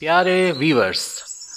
प्यारे viewers,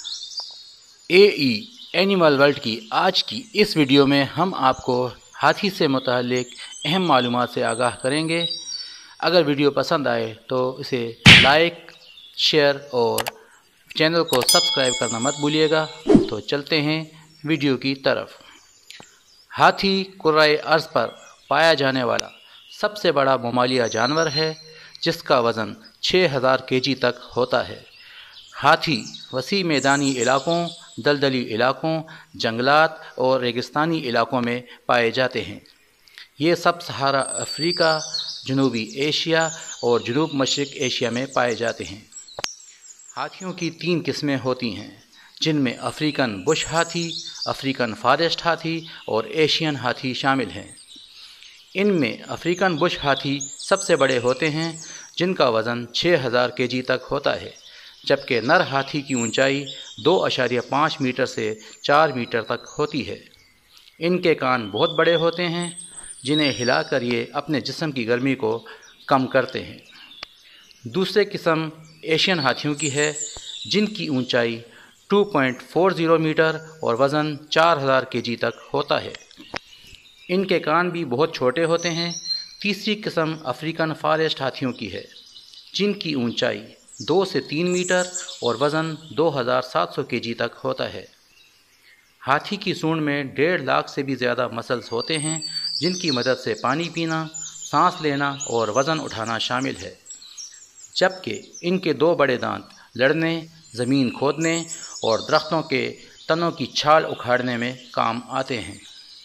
animal world की आज की इस वीडियो में हम आपको हाथी से मुताल्लिक अहम मालूमात से आगाह करेंगे। अगर वीडियो पसंद आए तो इसे लाइक, शेयर और चैनल को सब्सक्राइब करना मत भूलिएगा। तो चलते हैं वीडियो की तरफ। हाथी कुर्राए अर्ज़ पर पाया जाने वाला सबसे बड़ा ममालिया जानवर है, जिसका वज़न 6000 केजी तक होता है। हाथी वसी मैदानी इलाकों, दलदली इलाकों, जंगलात और रेगिस्तानी इलाकों में पाए जाते हैं। ये सब सहारा अफ्रीका, जनूबी एशिया और जनूब मशरिक़ एशिया में पाए जाते हैं। हाथियों की 3 किस्में होती हैं, जिनमें अफ्रीकन बुश हाथी, अफ्रीकन फॉरेस्ट हाथी और एशियन हाथी शामिल हैं। इनमें अफ्रीकन बुश हाथी सबसे बड़े होते हैं, जिनका वज़न 6000 केजी तक होता है, जबकि नर हाथी की ऊंचाई 2.5 मीटर से 4 मीटर तक होती है। इनके कान बहुत बड़े होते हैं, जिन्हें हिलाकर ये अपने जिस्म की गर्मी को कम करते हैं। दूसरे किस्म एशियन हाथियों की है, जिनकी ऊंचाई 2.40 मीटर और वज़न 4000 केजी तक होता है। इनके कान भी बहुत छोटे होते हैं। तीसरी किस्म अफ्रीकन फॉरेस्ट हाथियों की है, जिनकी ऊंचाई 2 से 3 मीटर और वज़न 2700 केजी तक होता है। हाथी की सूंड में 1.5 लाख से भी ज़्यादा मसल्स होते हैं, जिनकी मदद से पानी पीना, सांस लेना और वज़न उठाना शामिल है, जबकि इनके 2 बड़े दांत लड़ने, ज़मीन खोदने और दरख्तों के तनों की छाल उखाड़ने में काम आते हैं।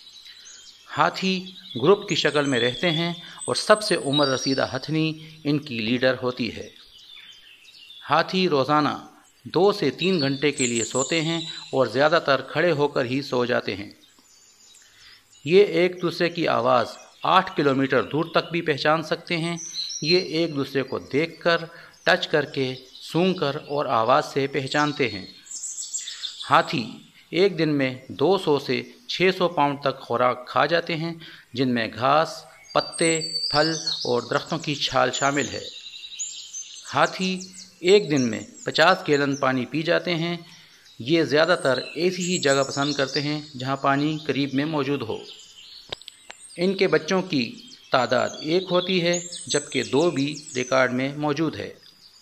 हाथी ग्रुप की शक्ल में रहते हैं और सबसे उम्र रसीदा हथनी इनकी लीडर होती है। हाथी रोज़ाना 2 से 3 घंटे के लिए सोते हैं और ज़्यादातर खड़े होकर ही सो जाते हैं। ये एक दूसरे की आवाज़ 8 किलोमीटर दूर तक भी पहचान सकते हैं। ये एक दूसरे को देखकर, टच करके, सूंघकर और आवाज़ से पहचानते हैं। हाथी एक दिन में 200 से 600 पाउंड तक खुराक खा जाते हैं, जिनमें घास, पत्ते, फल और दरख्तों की छाल शामिल है। हाथी एक दिन में 50 गैलन पानी पी जाते हैं। ये ज़्यादातर ऐसी ही जगह पसंद करते हैं जहां पानी करीब में मौजूद हो। इनके बच्चों की तादाद 1 होती है, जबकि 2 भी रिकॉर्ड में मौजूद है।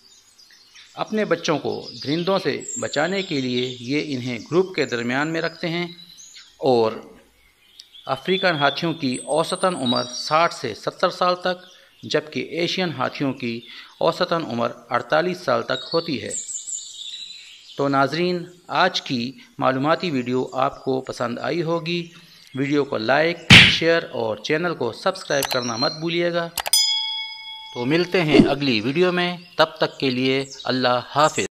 अपने बच्चों को दरिंदों से बचाने के लिए ये इन्हें ग्रुप के दरमियान में रखते हैं। और अफ्रीकन हाथियों की औसतन उम्र 60 से 70 साल तक, जबकि एशियन हाथियों की औसतन उम्र 48 साल तक होती है। तो नाजरीन, आज की मालूमाती वीडियो आपको पसंद आई होगी। वीडियो को लाइक, शेयर और चैनल को सब्सक्राइब करना मत भूलिएगा। तो मिलते हैं अगली वीडियो में, तब तक के लिए अल्लाह हाफिज़।